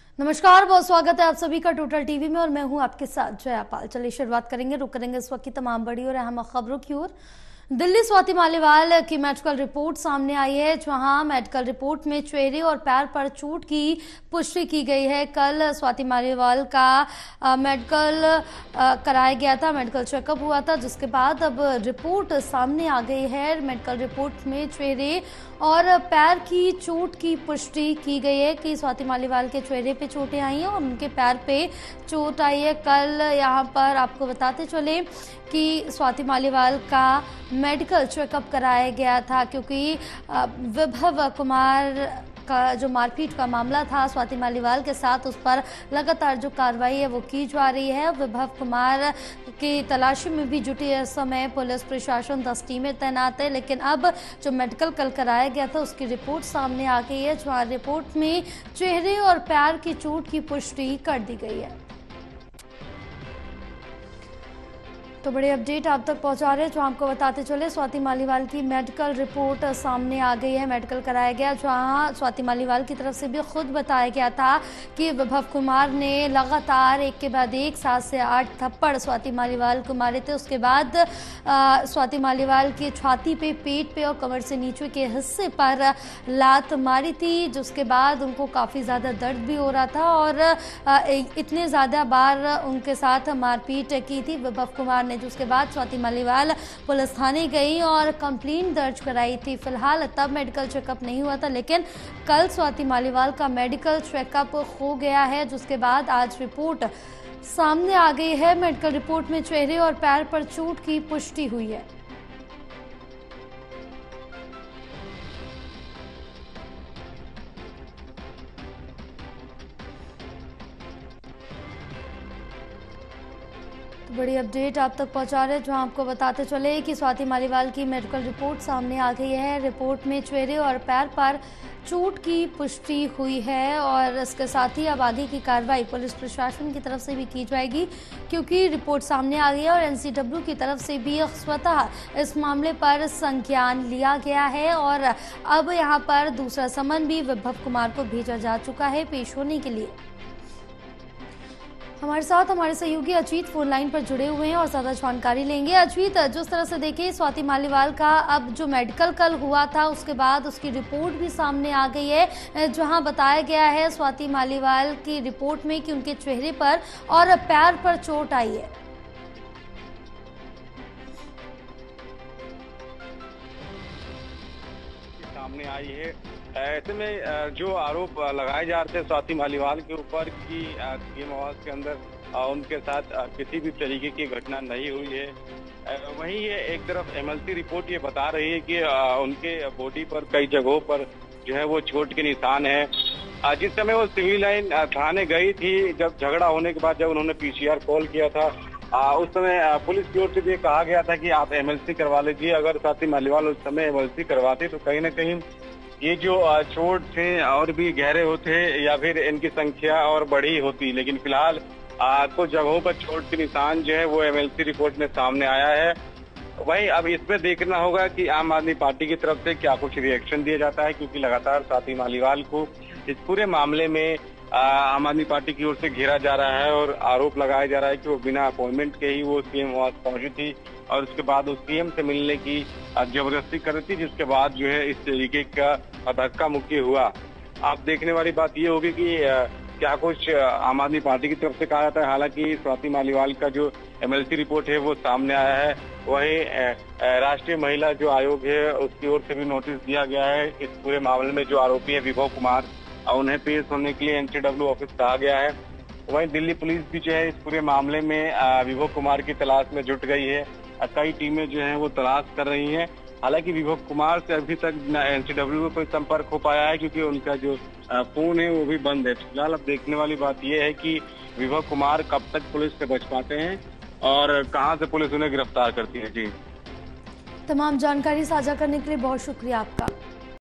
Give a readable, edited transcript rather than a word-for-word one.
नमस्कार, बहुत स्वागत है आप सभी का टोटल टीवी में और मैं हूं आपके साथ जयापाल। चलिए शुरुआत करेंगे, रुक करेंगे इस वक्त की तमाम बड़ी और अहम खबरों की ओर। दिल्ली स्वाति मालीवाल की मेडिकल रिपोर्ट सामने आई है, जहां मेडिकल रिपोर्ट में चेहरे और पैर पर चोट की पुष्टि की गई है। कल स्वाति मालीवाल का मेडिकल कराया गया था, मेडिकल चेकअप हुआ था, जिसके बाद अब रिपोर्ट सामने आ गई है। मेडिकल रिपोर्ट में चेहरे और पैर की चोट की पुष्टि की गई है कि स्वाति मालीवाल के चेहरे पे चोटें आई हैं और उनके पैर पे चोट आई है। कल यहाँ पर आपको बताते चले कि स्वाति मालीवाल का मेडिकल चेकअप कराया गया था, क्योंकि विभव कुमार का जो मारपीट का मामला था स्वाति मालीवाल के साथ, उस पर लगातार जो कार्रवाई है वो की जा रही है। विभव कुमार की तलाशी में भी जुटी है। इस समय पुलिस प्रशासन 10 टीमें तैनात है, लेकिन अब जो मेडिकल कल कराया गया था उसकी रिपोर्ट सामने आ गई है, जहां रिपोर्ट में चेहरे और पैर की चोट की पुष्टि कर दी गई है। तो बड़ी अपडेट आप तक पहुंचा रहे हैं, जो आपको बताते चले स्वाति मालीवाल की मेडिकल रिपोर्ट सामने आ गई है। मेडिकल कराया गया, जहां स्वाति मालीवाल की तरफ से भी खुद बताया गया था कि विभव कुमार ने लगातार एक के बाद एक 7 से 8 थप्पड़ स्वाति मालीवाल को मारे थे। उसके बाद स्वाति मालीवाल की छाती पे, पेट पे और कमर से नीचे के हिस्से पर लात मारी थी, जिसके बाद उनको काफ़ी ज़्यादा दर्द भी हो रहा था और इतने ज़्यादा बार उनके साथ मारपीट की थी विभव कुमार ने, जिसके बाद स्वाति मालीवाल पुलिस थाने गई और कंप्लेंट दर्ज कराई थी। फिलहाल तब मेडिकल चेकअप नहीं हुआ था, लेकिन कल स्वाति मालीवाल का मेडिकल चेकअप हो गया है, जिसके बाद आज रिपोर्ट सामने आ गई है। मेडिकल रिपोर्ट में चेहरे और पैर पर चोट की पुष्टि हुई है। बड़ी अपडेट आप तक पहुंचा रहे हैं, जहां आपको बताते चले कि स्वाति मालीवाल की मेडिकल रिपोर्ट सामने आ गई है। रिपोर्ट में चेहरे और पैर पर चोट की पुष्टि हुई है और इसके साथ ही अब आगे की कार्रवाई पुलिस प्रशासन की तरफ से भी की जाएगी, क्योंकि रिपोर्ट सामने आ गई है और एनसीडब्ल्यू की तरफ से भी स्वतः इस मामले पर संज्ञान लिया गया है और अब यहाँ पर दूसरा समन भी विभव कुमार को भेजा जा चुका है पेश होने के लिए। हमारे साथ हमारे सहयोगी अजीत फोन लाइन पर जुड़े हुए हैं और ज्यादा जानकारी लेंगे। अजीत, जिस तरह से देखिए स्वाति मालीवाल का अब जो मेडिकल कल हुआ था उसके बाद उसकी रिपोर्ट भी सामने आ गई है, जहां बताया गया है स्वाति मालीवाल की रिपोर्ट में कि उनके चेहरे पर और पैर पर चोट आई है। सामने आई है। ऐसे में जो आरोप लगाए जा रहे थे स्वाति मालीवाल के ऊपर कि सीएम आवास के अंदर उनके साथ किसी भी तरीके की घटना नहीं हुई है, वहीं ये एक तरफ एमएलसी रिपोर्ट ये बता रही है कि उनके बॉडी पर कई जगहों पर जो है वो चोट के निशान है। जिस समय वो सिविल लाइन थाने गई थी, जब झगड़ा होने के बाद जब उन्होंने पीसीआर कॉल किया था, उस समय पुलिस की ओर से भी कहा गया था कि आप एमएलसी करवा लीजिए। अगर स्वाति मालीवाल उस समय एमएलसी करवाते तो कहीं ना कहीं ये जो चोट थे और भी गहरे होते या फिर इनकी संख्या और बड़ी होती, लेकिन फिलहाल कुछ जगहों पर चोट के निशान जो है वो एमएलसी रिपोर्ट में सामने आया है। वहीं अब इसमें देखना होगा कि आम आदमी पार्टी की तरफ से क्या कुछ रिएक्शन दिया जाता है, क्योंकि लगातार स्वाति मालीवाल को इस पूरे मामले में आम आदमी पार्टी की ओर से घेरा जा रहा है और आरोप लगाया जा रहा है कि वो बिना अपॉइंटमेंट के ही वो सीएम आवास पहुंची थी और उसके बाद वो सीएम से मिलने की जबरदस्ती कर रही थी, जिसके बाद जो है इस तरीके का धक्का मुक्की हुआ। आप देखने वाली बात ये होगी कि क्या कुछ आम आदमी पार्टी की तरफ से कहा जाता है। हालांकि स्वाति मालीवाल का जो एमएलसी रिपोर्ट है वो सामने आया है, वहीं राष्ट्रीय महिला जो आयोग है उसकी ओर से भी नोटिस दिया गया है। इस पूरे मामले में जो आरोपी है विभव कुमार, उन्हें पेश होने के लिए एनसीडब्ल्यू ऑफिस कहा गया है। वहीं दिल्ली पुलिस भी जो है इस पूरे मामले में विभव कुमार की तलाश में जुट गई है। कई टीमें जो हैं वो तलाश कर रही हैं। हालांकि विभव कुमार से अभी तक एनसीडब्ल्यू को कोई संपर्क हो पाया है, क्योंकि उनका जो फोन है वो भी बंद है। फिलहाल अब देखने वाली बात यह है कि विभव कुमार कब तक पुलिस से बच पाते हैं और कहां से पुलिस उन्हें गिरफ्तार करती है। जी, तमाम जानकारी साझा करने के लिए बहुत शुक्रिया आपका।